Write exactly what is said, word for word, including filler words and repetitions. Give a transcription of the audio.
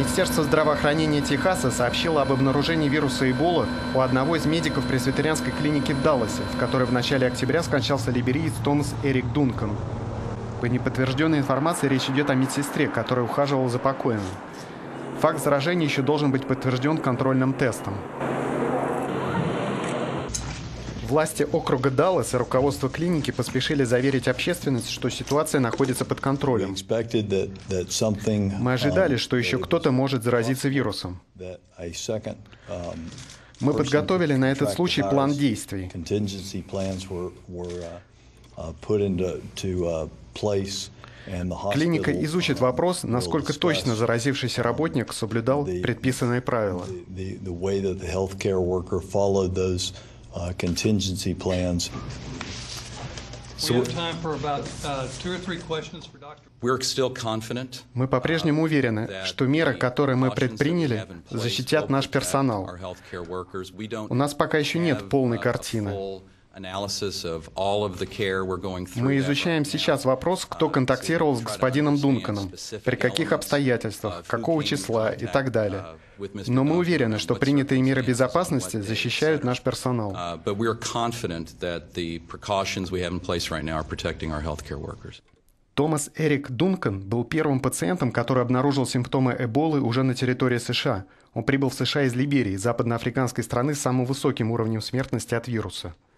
Министерство здравоохранения Техаса сообщило об обнаружении вируса Эбола у одного из медиков пресвитерианской клиники в Далласе, в которой в начале октября скончался либериец Томас Эрик Дункан. По неподтвержденной информации речь идет о медсестре, которая ухаживала за покойным. Факт заражения еще должен быть подтвержден контрольным тестом. Власти округа Даллас и руководство клиники поспешили заверить общественность, что ситуация находится под контролем. Мы ожидали, что еще кто-то может заразиться вирусом. Мы подготовили на этот случай план действий. Клиника изучит вопрос, насколько точно заразившийся работник соблюдал предписанные правила. Uh, contingency plans. Мы по-прежнему уверены, что меры, которые мы предприняли, защитят наш персонал. У нас пока еще нет полной картины. Мы изучаем сейчас вопрос, кто контактировал с господином Дунканом, при каких обстоятельствах, какого числа и так далее. Но мы уверены, что принятые меры безопасности защищают наш персонал. Томас Эрик Дункан был первым пациентом, который обнаружил симптомы Эболы уже на территории США. Он прибыл в США из Либерии, западноафриканской страны с самым высоким уровнем смертности от вируса.